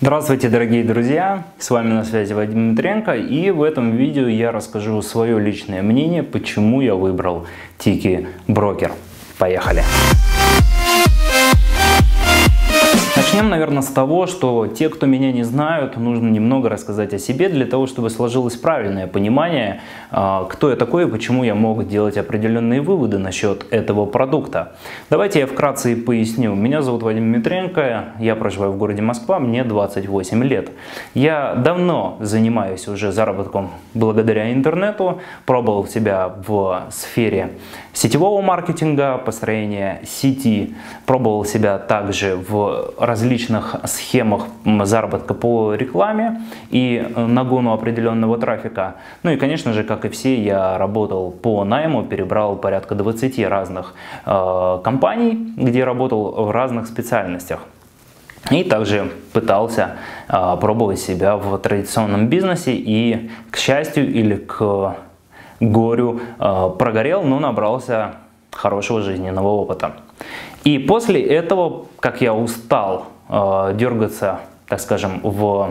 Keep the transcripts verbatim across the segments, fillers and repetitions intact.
Здравствуйте, дорогие друзья! С вами на связи Вадим Дмитренко, и в этом видео я расскажу свое личное мнение, почему я выбрал Tiki Broker. Поехали! Начнем, наверное, с того, что те, кто меня не знают, нужно немного рассказать о себе, для того, чтобы сложилось правильное понимание, кто я такой и почему я мог делать определенные выводы насчет этого продукта. Давайте я вкратце и поясню. Меня зовут Вадим Дмитренко, я проживаю в городе Москва, мне двадцать восемь лет. Я давно занимаюсь уже заработком благодаря интернету, пробовал себя в сфере сетевого маркетинга, построения сети, пробовал себя также в различных схемах заработка по рекламе и нагону определенного трафика. Ну и, конечно же, как и все, я работал по найму, перебрал порядка двадцати разных э, компаний, где работал в разных специальностях. И также пытался э, пробовать себя в традиционном бизнесе и, к счастью или к горю, э, прогорел, но набрался хорошего жизненного опыта. И после этого, как я устал э, дергаться, так скажем, в,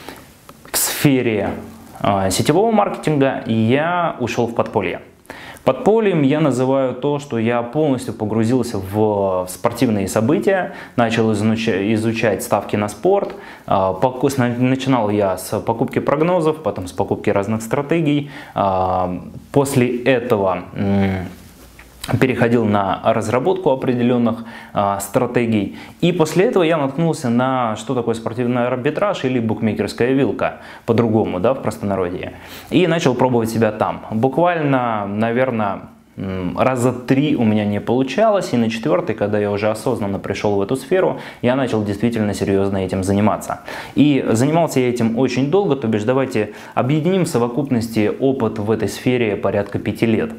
в сфере э, сетевого маркетинга, я ушел в подполье. Подпольем я называю то, что я полностью погрузился в спортивные события, начал изучать, изучать ставки на спорт. Э, начинал я с покупки прогнозов, потом с покупки разных стратегий. Э, после этого э, переходил на разработку определенных э, стратегий. И после этого я наткнулся на что такое спортивный арбитраж или букмекерская вилка, по-другому, да, в простонародье. И начал пробовать себя там. Буквально, наверное, раза три у меня не получалось, и на четвертый, когда я уже осознанно пришел в эту сферу, я начал действительно серьезно этим заниматься. И занимался я этим очень долго, то бишь давайте объединим в совокупности опыт в этой сфере порядка пяти лет.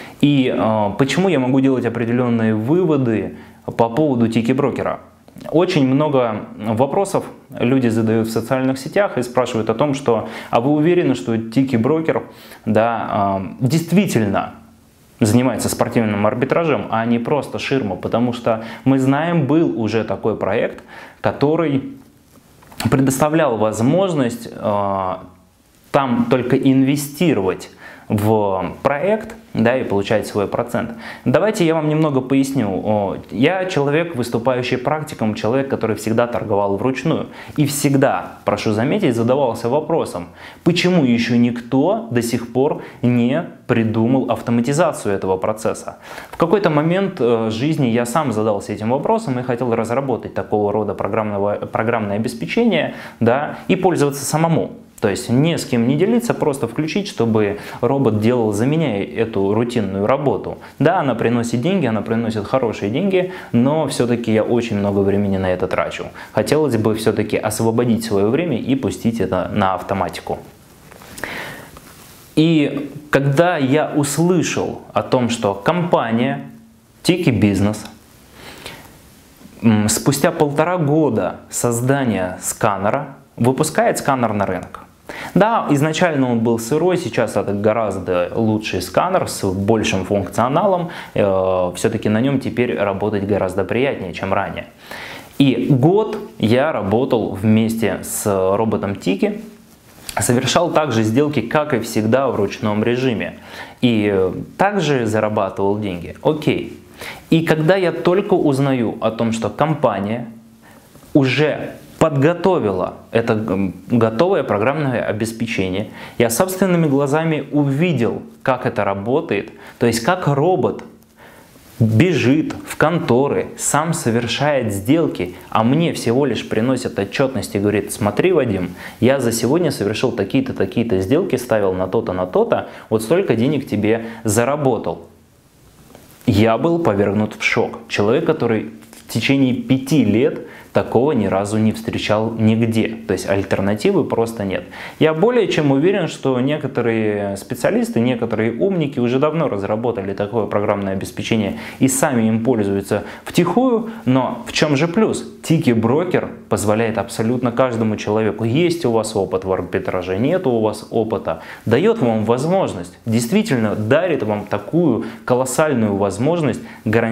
И э, почему я могу делать определенные выводы по поводу Tiki Broker? Очень много вопросов люди задают в социальных сетях и спрашивают о том, что а вы уверены, что Tiki Broker, да, э, действительно занимается спортивным арбитражем, а не просто ширма, потому что мы знаем, был уже такой проект, который предоставлял возможность э, там только инвестировать в проект, да, и получать свой процент. Давайте я вам немного поясню. Я человек, выступающий практиком, человек, который всегда торговал вручную. И всегда, прошу заметить, задавался вопросом, почему еще никто до сих пор не придумал автоматизацию этого процесса. В какой-то момент жизни я сам задался этим вопросом и хотел разработать такого рода программного, программное обеспечение, да, и пользоваться самому. То есть не с кем не делиться, просто включить, чтобы робот делал за меня эту рутинную работу. Да, она приносит деньги, она приносит хорошие деньги, но все-таки я очень много времени на это трачу. Хотелось бы все-таки освободить свое время и пустить это на автоматику. И когда я услышал о том, что компания Tiki Business спустя полтора года создания сканера выпускает сканер на рынок. Да, изначально он был сырой, сейчас это гораздо лучший сканер с большим функционалом. Э, все-таки на нем теперь работать гораздо приятнее, чем ранее. И год я работал вместе с роботом Tiki, совершал также сделки, как и всегда, в ручном режиме. И также зарабатывал деньги. Окей. И когда я только узнаю о том, что компания уже подготовила это готовое программное обеспечение, я собственными глазами увидел, как это работает, то есть как робот бежит в конторы, сам совершает сделки, а мне всего лишь приносят отчетность и говорит: смотри, Вадим, я за сегодня совершил такие-то, такие-то сделки, ставил на то-то, на то-то, вот столько денег тебе заработал. Я был повергнут в шок. Человек, который в течение пяти лет такого ни разу не встречал нигде. То есть альтернативы просто нет. Я более чем уверен, что некоторые специалисты, некоторые умники уже давно разработали такое программное обеспечение и сами им пользуются втихую. Но в чем же плюс? Tiki Broker позволяет абсолютно каждому человеку. Есть у вас опыт в арбитраже, нет у вас опыта. Дает вам возможность, действительно дарит вам такую колоссальную возможность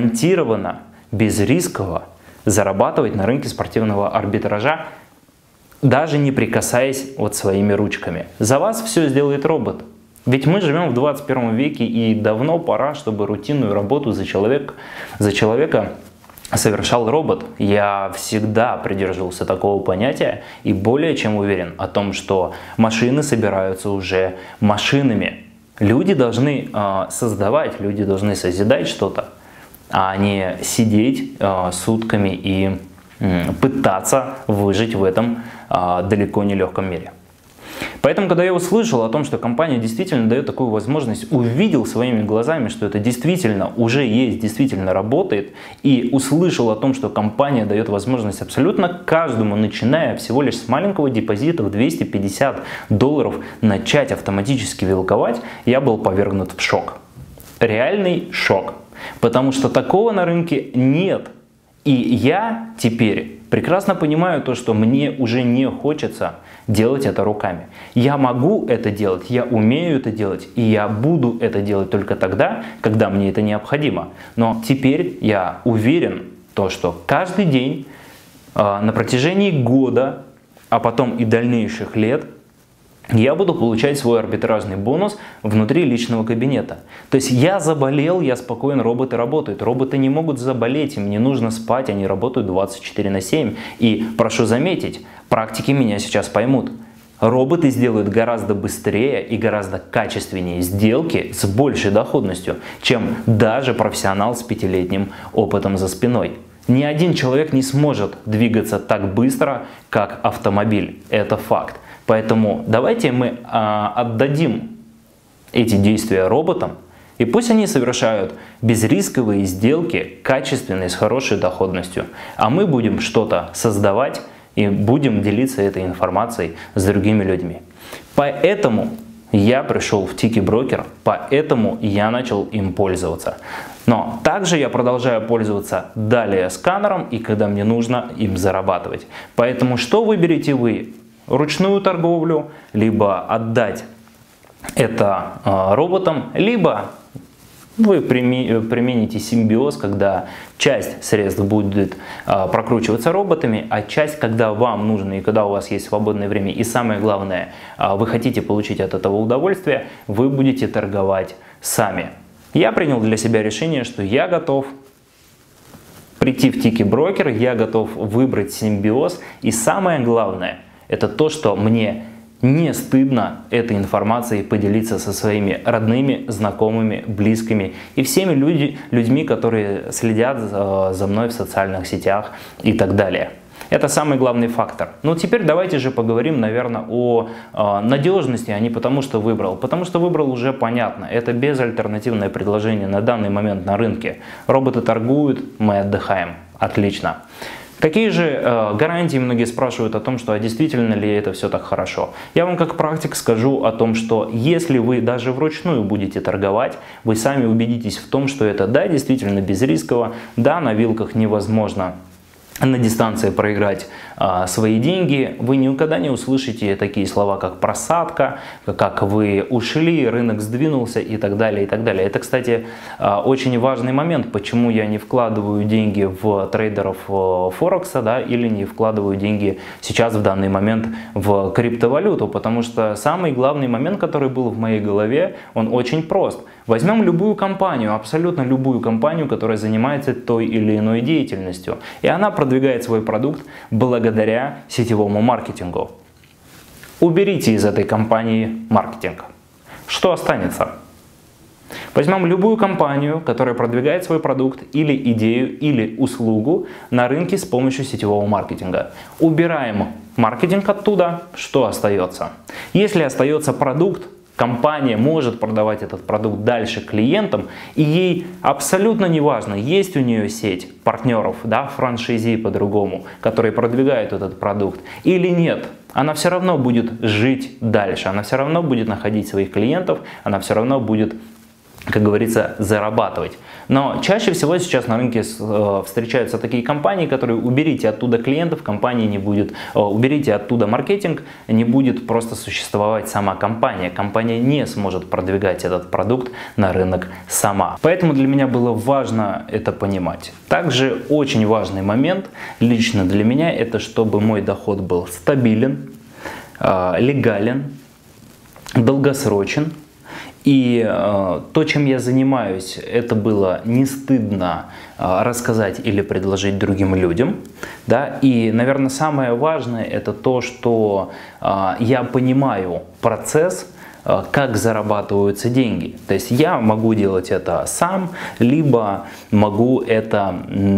гарантированно, безрисково зарабатывать на рынке спортивного арбитража даже не прикасаясь вот своими ручками. За вас все сделает робот. Ведь мы живем в двадцать первом веке, и давно пора, чтобы рутинную работу за, человек, за человека совершал робот. Я всегда придерживался такого понятия и более чем уверен о том, что машины собираются уже машинами. Люди должны э, создавать, люди должны созидать что-то, а не сидеть э, сутками и э, пытаться выжить в этом э, далеко не легком мире. Поэтому, когда я услышал о том, что компания действительно дает такую возможность, увидел своими глазами, что это действительно уже есть, действительно работает, и услышал о том, что компания дает возможность абсолютно каждому, начиная всего лишь с маленького депозита в двести пятьдесят долларов, начать автоматически вилковать, я был повергнут в шок. Реальный шок. Потому что такого на рынке нет. И я теперь прекрасно понимаю то, что мне уже не хочется делать это руками. Я могу это делать, я умею это делать, и я буду это делать только тогда, когда мне это необходимо. Но теперь я уверен, то, что каждый день э, на протяжении года, а потом и дальнейших лет, я буду получать свой арбитражный бонус внутри личного кабинета. То есть я заболел, я спокоен, роботы работают. Роботы не могут заболеть, им не нужно спать, они работают двадцать четыре на семь. И прошу заметить, практики меня сейчас поймут. Роботы сделают гораздо быстрее и гораздо качественнее сделки с большей доходностью, чем даже профессионал с пятилетним опытом за спиной. Ни один человек не сможет двигаться так быстро, как автомобиль. Это факт. Поэтому давайте мы а, отдадим эти действия роботам, и пусть они совершают безрисковые сделки, качественные, с хорошей доходностью. А мы будем что-то создавать и будем делиться этой информацией с другими людьми. Поэтому я пришел в Tiki Broker, поэтому я начал им пользоваться. Но также я продолжаю пользоваться далее сканером, и когда мне нужно им зарабатывать. Поэтому что выберете вы? Ручную торговлю, либо отдать это э, роботам, либо вы примените симбиоз, когда часть средств будет э, прокручиваться роботами, а часть, когда вам нужно и когда у вас есть свободное время, и самое главное, э, вы хотите получить от этого удовольствие, вы будете торговать сами. Я принял для себя решение, что я готов прийти в Tiki Broker, я готов выбрать симбиоз, и самое главное, это то, что мне не стыдно этой информацией поделиться со своими родными, знакомыми, близкими и всеми люди, людьми, которые следят за, за мной в социальных сетях и так далее. Это самый главный фактор. Ну теперь давайте же поговорим, наверное, о э, надежности, а не потому, что выбрал. Потому что выбрал уже понятно. Это безальтернативное предложение на данный момент на рынке. Роботы торгуют, мы отдыхаем. Отлично. Какие же э, гарантии, многие спрашивают о том, что а действительно ли это все так хорошо. Я вам как практик скажу о том, что если вы даже вручную будете торговать, вы сами убедитесь в том, что это да, действительно безрисково, да, на вилках невозможно на дистанции проиграть а, свои деньги, вы никогда не услышите такие слова, как просадка, как вы ушли, рынок сдвинулся и так далее, и так далее. Это, кстати, а, очень важный момент, почему я не вкладываю деньги в трейдеров Форекса, да, или не вкладываю деньги сейчас в данный момент в криптовалюту, потому что самый главный момент, который был в моей голове, он очень прост. Возьмем любую компанию, абсолютно любую компанию, которая занимается той или иной деятельностью, и она продвигает свой продукт благодаря сетевому маркетингу. Уберите из этой компании маркетинг. Что останется? Возьмем любую компанию, которая продвигает свой продукт или идею, или услугу на рынке с помощью сетевого маркетинга. Убираем маркетинг оттуда, что остается? Если остается продукт, компания может продавать этот продукт дальше клиентам, и ей абсолютно не важно, есть у нее сеть партнеров, да, франшизи по-другому, которые продвигают этот продукт, или нет. Она все равно будет жить дальше, она все равно будет находить своих клиентов, она все равно будет как говорится, зарабатывать. Но чаще всего сейчас на рынке э, встречаются такие компании, которые уберите оттуда клиентов, компании не будет, э, уберите оттуда маркетинг, не будет просто существовать сама компания. Компания не сможет продвигать этот продукт на рынок сама. Поэтому для меня было важно это понимать. Также очень важный момент лично для меня, это чтобы мой доход был стабилен, э, легален, долгосрочен. И э, то, чем я занимаюсь, это было не стыдно э, рассказать или предложить другим людям. Да? И, наверное, самое важное это то, что э, я понимаю процесс, э, как зарабатываются деньги. То есть я могу делать это сам, либо могу это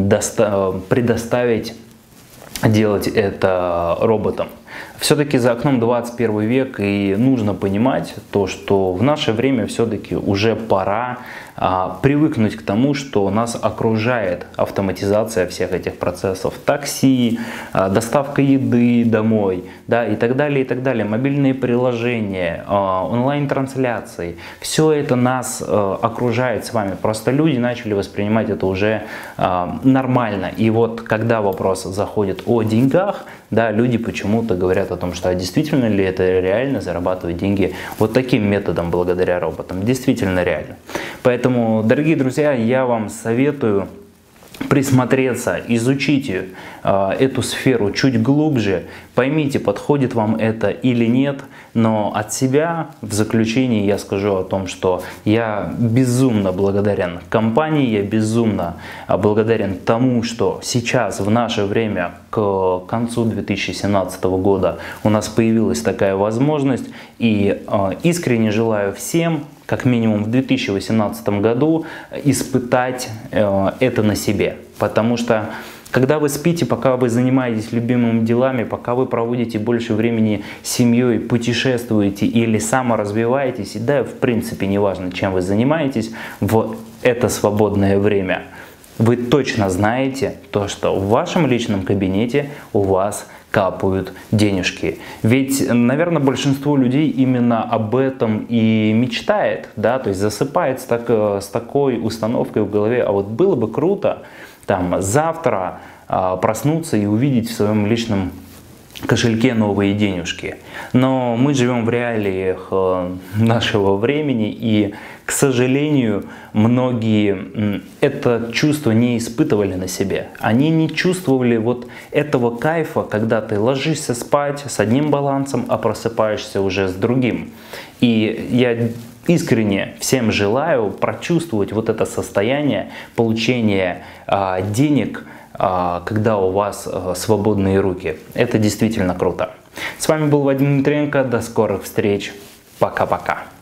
предоставить делать это роботом. Все-таки за окном двадцать первый век, и нужно понимать то, что в наше время все-таки уже пора а, привыкнуть к тому, что нас окружает автоматизация всех этих процессов. Такси, а, доставка еды домой, да, и так далее, и так далее. Мобильные приложения, а, онлайн-трансляции. Все это нас а, окружает с вами. Просто люди начали воспринимать это уже а, нормально. И вот когда вопрос заходит о деньгах, да, люди почему-то говорят о том, что а действительно ли это реально зарабатывать деньги вот таким методом благодаря роботам. Действительно реально. Поэтому, дорогие друзья, я вам советую присмотреться, изучите э, эту сферу чуть глубже, поймите, подходит вам это или нет, но от себя в заключении я скажу о том, что я безумно благодарен компании, я безумно благодарен тому, что сейчас в наше время к концу две тысячи семнадцатого года у нас появилась такая возможность, и э, искренне желаю всем, как минимум в две тысячи восемнадцатом году, испытать э, это на себе. Потому что, когда вы спите, пока вы занимаетесь любимыми делами, пока вы проводите больше времени с семьей, путешествуете или саморазвиваетесь, и да, в принципе, неважно, чем вы занимаетесь в это свободное время, вы точно знаете то, что в вашем личном кабинете у вас капают денежки. Ведь, наверное, большинство людей именно об этом и мечтает, да, то есть засыпает с, так, с такой установкой в голове, а вот было бы круто там завтра а, проснуться и увидеть в своем личном кошельке новые денежки. Но мы живем в реалиях э, нашего времени, и, к сожалению, многие это чувство не испытывали на себе. Они не чувствовали вот этого кайфа, когда ты ложишься спать с одним балансом, а просыпаешься уже с другим. И я искренне всем желаю прочувствовать вот это состояние получения э, денег, когда у вас свободные руки. Это действительно круто. С вами был Вадим Дмитриенко. До скорых встреч. Пока-пока.